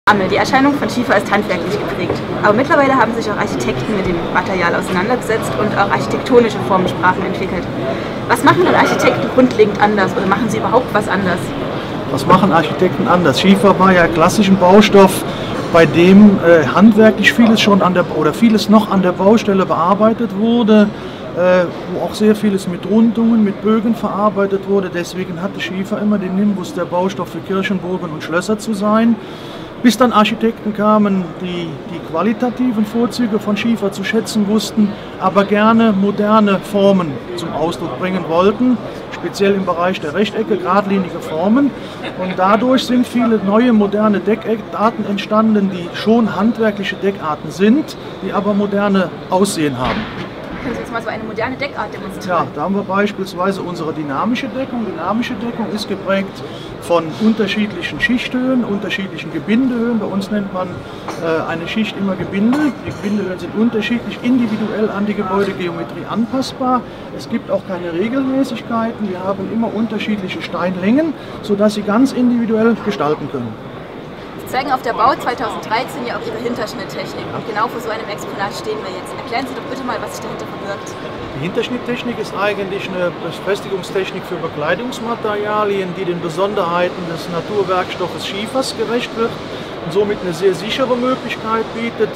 Die Erscheinung von Schiefer ist handwerklich geprägt, aber mittlerweile haben sich auch Architekten mit dem Material auseinandergesetzt und auch architektonische Formensprachen entwickelt. Was machen denn Architekten grundlegend anders oder machen sie überhaupt was anders? Was machen Architekten anders? Schiefer war ja klassisch ein Baustoff, bei dem handwerklich vieles schon vieles noch an der Baustelle bearbeitet wurde, wo auch sehr vieles mit Rundungen, mit Bögen verarbeitet wurde. Deswegen hatte Schiefer immer den Nimbus, der Baustoff für Kirchenburgen und Schlösser zu sein. Bis dann Architekten kamen, die die qualitativen Vorzüge von Schiefer zu schätzen wussten, aber gerne moderne Formen zum Ausdruck bringen wollten, speziell im Bereich der Rechtecke, geradlinige Formen. Und dadurch sind viele neue moderne Deckarten entstanden, die schon handwerkliche Deckarten sind, die aber moderne Aussehen haben. Können Sie uns mal so eine moderne Deckart demonstrieren? Ja, da haben wir beispielsweise unsere dynamische Deckung. Dynamische Deckung ist geprägt von unterschiedlichen Schichthöhen, unterschiedlichen Gebindehöhen. Bei uns nennt man eine Schicht immer Gebinde. Die Gebindehöhen sind unterschiedlich, individuell an die Gebäudegeometrie anpassbar. Es gibt auch keine Regelmäßigkeiten. Wir haben immer unterschiedliche Steinlängen, sodass Sie ganz individuell gestalten können. Sie zeigen auf der Bau 2013 ja auch Ihre Hinterschnitttechnik und genau vor so einem Exponat stehen wir jetzt. Erklären Sie doch bitte mal, was sich dahinter verbirgt. Die Hinterschnitttechnik ist eigentlich eine Befestigungstechnik für Bekleidungsmaterialien, die den Besonderheiten des Naturwerkstoffes Schiefers gerecht wird und somit eine sehr sichere Möglichkeit bietet,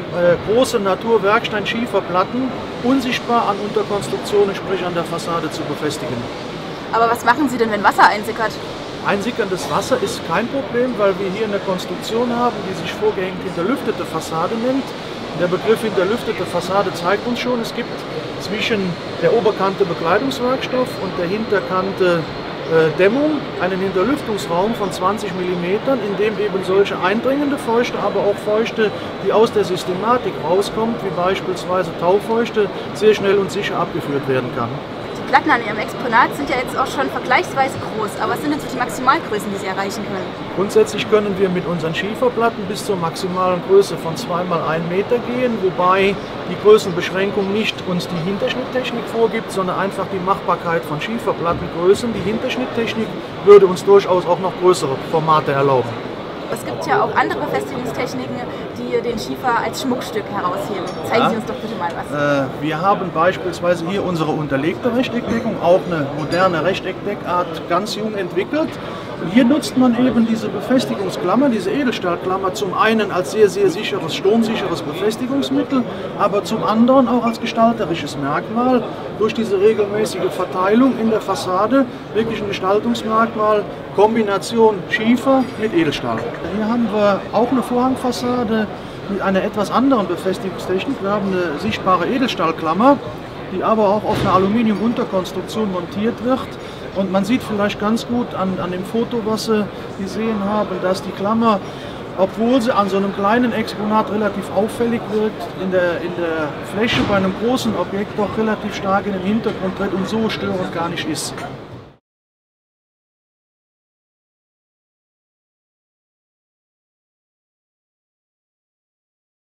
große Naturwerkstein-Schieferplatten unsichtbar an Unterkonstruktionen, sprich an der Fassade, zu befestigen. Aber was machen Sie denn, wenn Wasser einsickert? Einsickerndes Wasser ist kein Problem, weil wir hier eine Konstruktion haben, die sich vorgehängt hinterlüftete Fassade nennt. Der Begriff hinterlüftete Fassade zeigt uns schon, es gibt zwischen der Oberkante Bekleidungswerkstoff und der Hinterkante Dämmung einen Hinterlüftungsraum von 20 mm, in dem eben solche eindringende Feuchte, aber auch Feuchte, die aus der Systematik rauskommt, wie beispielsweise Taufeuchte, sehr schnell und sicher abgeführt werden kann. Die Platten an Ihrem Exponat sind ja jetzt auch schon vergleichsweise groß, aber was sind denn so die Maximalgrößen, die Sie erreichen können? Grundsätzlich können wir mit unseren Schieferplatten bis zur maximalen Größe von 2 mal 1 Meter gehen, wobei die Größenbeschränkung nicht uns die Hinterschnitttechnik vorgibt, sondern einfach die Machbarkeit von Schieferplattengrößen. Die Hinterschnitttechnik würde uns durchaus auch noch größere Formate erlauben. Es gibt ja auch andere Befestigungstechniken, die den Schiefer als Schmuckstück herausheben. Zeigen Sie uns doch bitte mal was. Wir haben beispielsweise hier unsere unterlegte Rechteckdeckung, auch eine moderne Rechteckdeckart, ganz jung entwickelt. Und hier nutzt man eben diese Befestigungsklammer, diese Edelstahlklammer, zum einen als sehr, sehr sicheres, sturmsicheres Befestigungsmittel, aber zum anderen auch als gestalterisches Merkmal. Durch diese regelmäßige Verteilung in der Fassade wirklich ein Gestaltungsmerkmal, Kombination Schiefer mit Edelstahl. Hier haben wir auch eine Vorhangfassade mit einer etwas anderen Befestigungstechnik. Wir haben eine sichtbare Edelstahlklammer, die aber auch auf einer Aluminiumunterkonstruktion montiert wird. Und man sieht vielleicht ganz gut an dem Foto, was Sie gesehen haben, dass die Klammer, obwohl sie an so einem kleinen Exponat relativ auffällig wirkt, in der Fläche bei einem großen Objekt doch relativ stark in den Hintergrund tritt und so störend gar nicht ist.